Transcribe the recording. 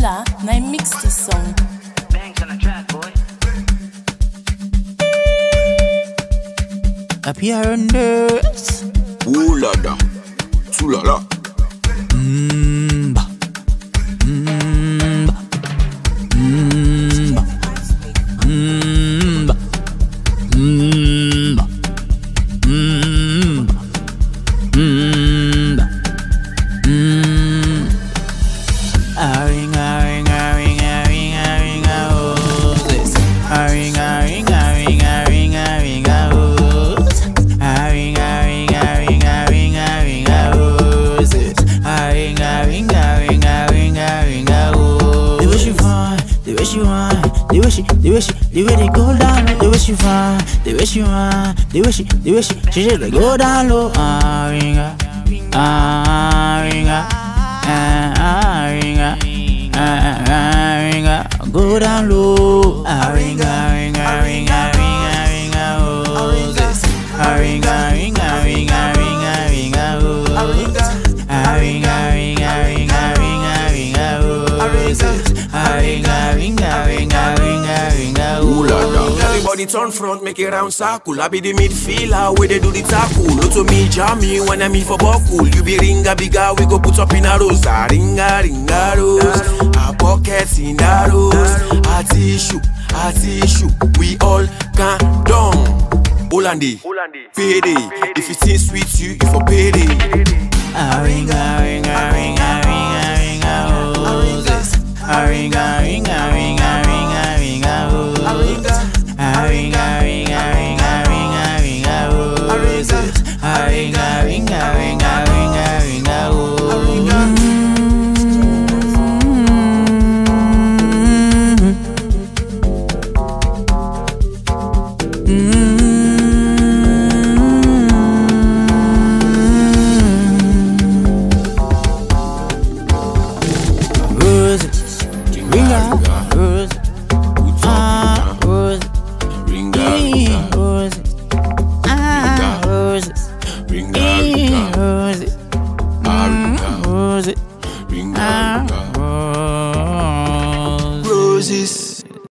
Kula, na mix this song. Banks on the track, boy. Appearance. Ooh la da, too la la. Mmm. Mmm. Mmm. Mmm. Mmm. Mmm. Mmm. Mmm. Ringa, ringa, ringa, ringa, ringa, oh, this. Ringa, ringa, ringa, ringa, ringa, oh. Ringa, ringa, ringa, ringa, ringa, oh, this. Ringa, ringa, ringa, ringa, ringa, oh. The way she fine, the way she whine, the way they go down low, the way she fine, the way she whine, the way she just they go down low. Ringa, ringa, ringa, ringa, go down low. Ringa, ringa, ringa, ringa, ringa, oh, this. Ringa, ringa, ringa, ringa, ringa, oh. Ringa, ringa, ringa, ringa, ringa, oh, this. Ringa, ringa, ringa, ringa, ringa, Ooh la da. oh. Everybody turn front, make it round circle. I be the midfielder, where they do the tackle. No to me, jammy, when I me for buckle. You be ringa bigger, we go put up in a rose. Ringa, ringa rose. Our pockets in a rose. A tissue, we all can down. Hollandi, payday. If it seems sweet, you for payday. Ringa, ringa, ringa, ringa, ringa, oh, this. Ringa, ringa, ringa, ringa, ringa, oh. Ringa, ringa, ringa, ringa, ringa, oh, this. Ringa, ringa, ringa, ringa, ringa, oh. Roses, ringa, roses, roses, Ringa, roses, roses, ringa, roses, ringa, roses, ringa, ringa. Roses,